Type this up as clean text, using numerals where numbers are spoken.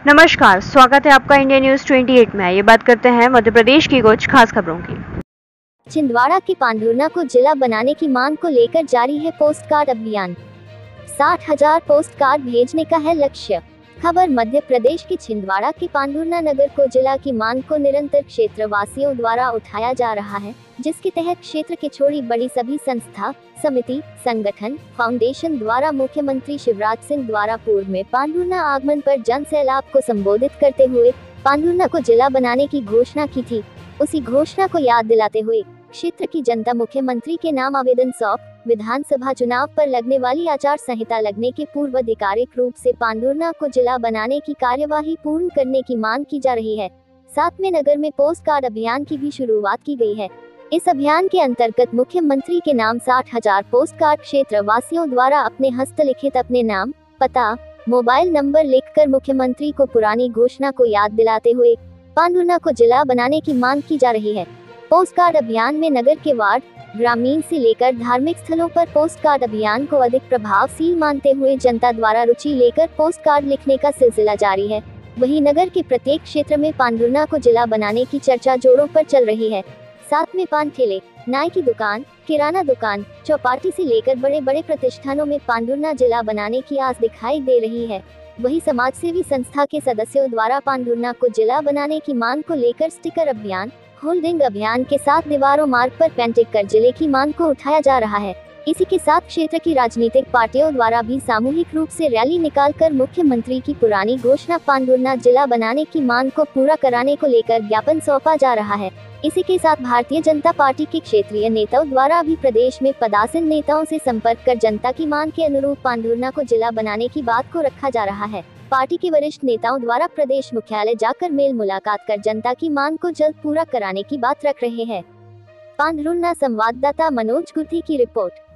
नमस्कार, स्वागत है आपका इंडिया न्यूज 28 में। ये बात करते हैं मध्य प्रदेश की कुछ खास खबरों की। छिंदवाड़ा की पांडुरना को जिला बनाने की मांग को लेकर जारी है पोस्ट कार्ड अभियान। 60,000 पोस्ट कार्ड भेजने का है लक्ष्य। खबर मध्य प्रदेश के छिंदवाड़ा के पांडुरना नगर को जिला की मांग को निरंतर क्षेत्रवासियों द्वारा उठाया जा रहा है, जिसके तहत क्षेत्र के छोड़ी बड़ी सभी संस्था, समिति, संगठन, फाउंडेशन द्वारा मुख्यमंत्री शिवराज सिंह द्वारा पूर्व में पांडुरना आगमन पर जन सैलाब को संबोधित करते हुए पांडुरना को जिला बनाने की घोषणा की थी। उसी घोषणा को याद दिलाते हुए क्षेत्र की जनता मुख्यमंत्री के नाम आवेदन सौंप विधानसभा चुनाव पर लगने वाली आचार संहिता लगने के पूर्व आधिकारिक रूप से पांडुरना को जिला बनाने की कार्यवाही पूर्ण करने की मांग की जा रही है। साथ में नगर में पोस्ट कार्ड अभियान की भी शुरुआत की गई है। इस अभियान के अंतर्गत मुख्यमंत्री के नाम 60,000 पोस्ट कार्ड क्षेत्र वासियों द्वारा अपने हस्तलिखित अपने नाम, पता, मोबाइल नंबर लिखकर मुख्यमंत्री को पुरानी घोषणा को याद दिलाते हुए पांडुरना को जिला बनाने की मांग की जा रही है। पोस्ट कार्ड अभियान में नगर के वार्ड, ग्रामीण से लेकर धार्मिक स्थलों पर पोस्ट कार्ड अभियान को अधिक प्रभावशील मानते हुए जनता द्वारा रुचि लेकर पोस्ट कार्ड लिखने का सिलसिला जारी है। वहीं नगर के प्रत्येक क्षेत्र में पांडुरना को जिला बनाने की चर्चा जोरों पर चल रही है। साथ में पान ठेले, नाई की दुकान, किराना दुकान, चौपाटी से लेकर बड़े बड़े प्रतिष्ठानों में पांडुरना जिला बनाने की आस दिखाई दे रही है। वही समाज सेवी संस्था के सदस्यों द्वारा पांडुरना को जिला बनाने की मांग को लेकर स्टिकर अभियान, होल्डिंग अभियान के साथ दीवारों मार्ग पर पेंटिंग कर जिले की मांग को उठाया जा रहा है। इसी के साथ क्षेत्र की राजनीतिक पार्टियों द्वारा भी सामूहिक रूप से रैली निकालकर मुख्यमंत्री की पुरानी घोषणा पांडुरना जिला बनाने की मांग को पूरा कराने को लेकर ज्ञापन सौंपा जा रहा है। इसी के साथ भारतीय जनता पार्टी के क्षेत्रीय नेताओं द्वारा भी प्रदेश में पदासीन नेताओं से संपर्क कर जनता की मांग के अनुरूप पांडुरना को जिला बनाने की बात को रखा जा रहा है। पार्टी के वरिष्ठ नेताओं द्वारा प्रदेश मुख्यालय जाकर मेल मुलाकात कर जनता की मांग को जल्द पूरा कराने की बात रख रहे हैं। पांडुरना संवाददाता मनोज गुथी की रिपोर्ट।